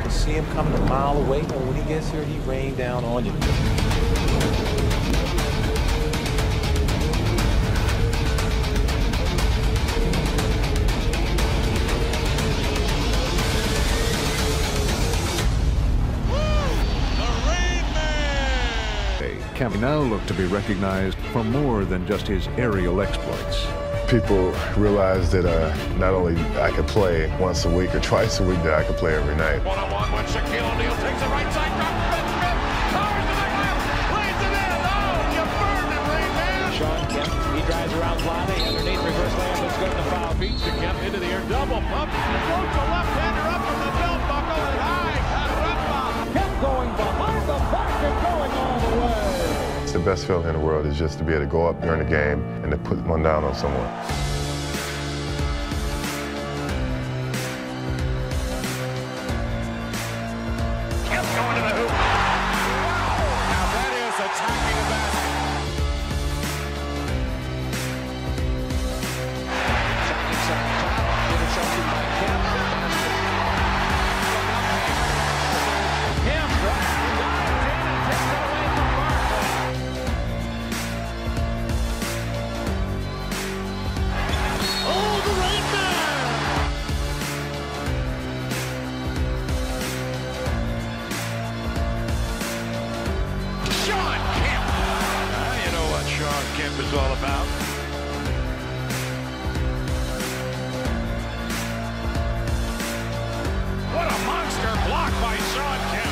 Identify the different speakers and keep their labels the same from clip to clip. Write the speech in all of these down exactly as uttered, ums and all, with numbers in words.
Speaker 1: can see him coming a mile away, and when he gets here, he rained down on you.
Speaker 2: Kemp now look to be recognized for more than just his aerial exploits.
Speaker 3: People realize that uh, not only I could play once a week or twice a week, that I could play every night.
Speaker 4: One-on-one with Shaquille O'Neal, takes the right side, drops the grip, powers to the grip, lays it in. Oh, you burned it, ReignMan.
Speaker 5: Shawn Kemp, he drives around blindly, underneath, reverse layup, let's go to the foul.
Speaker 4: Beats to Kemp into the air, double pump, floats a left-hander up from the belt buckle, and high, caramba.
Speaker 5: Kemp going behind the back and going all the way.
Speaker 3: It's the best feeling in the world is just to be able to go up during the game and to put one down on someone.
Speaker 4: Kemp going to the hoop. Wow! Now that is attacking the basket.
Speaker 5: Second side foul, intercepted by Kemp. Kemp dives in and takes it away from Barkley.
Speaker 4: Oh, the ReignMan! Shawn Kemp! Now you know what Shawn Kemp is all about. What a monster block by Shawn Kemp!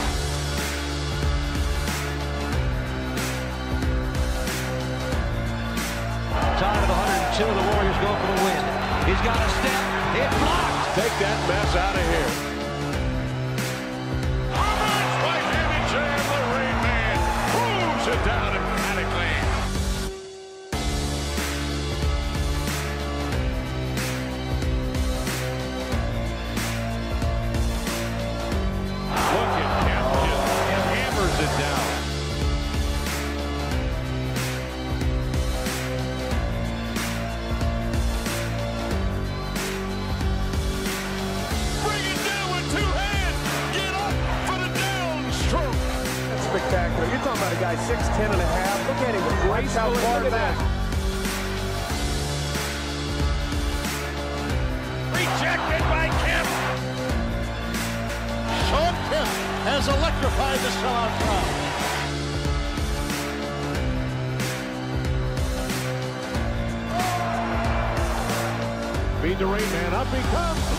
Speaker 5: Time of the one hundred two, the Warriors go for the win. He's got a step, it's blocked.
Speaker 4: Take that mess out of here. Right handed jam, the ReignMan moves it down emphatically. Look at Kemp, just hammers it down. Bring it down with two hands. Get up for the downstroke.
Speaker 6: That's spectacular. You're talking about a guy six ten and a half. Look at him. Grace how far back.
Speaker 4: Rejected by Kemp. Shawn Kemp has electrified the sellout crowd. Feed the ReignMan, up he comes.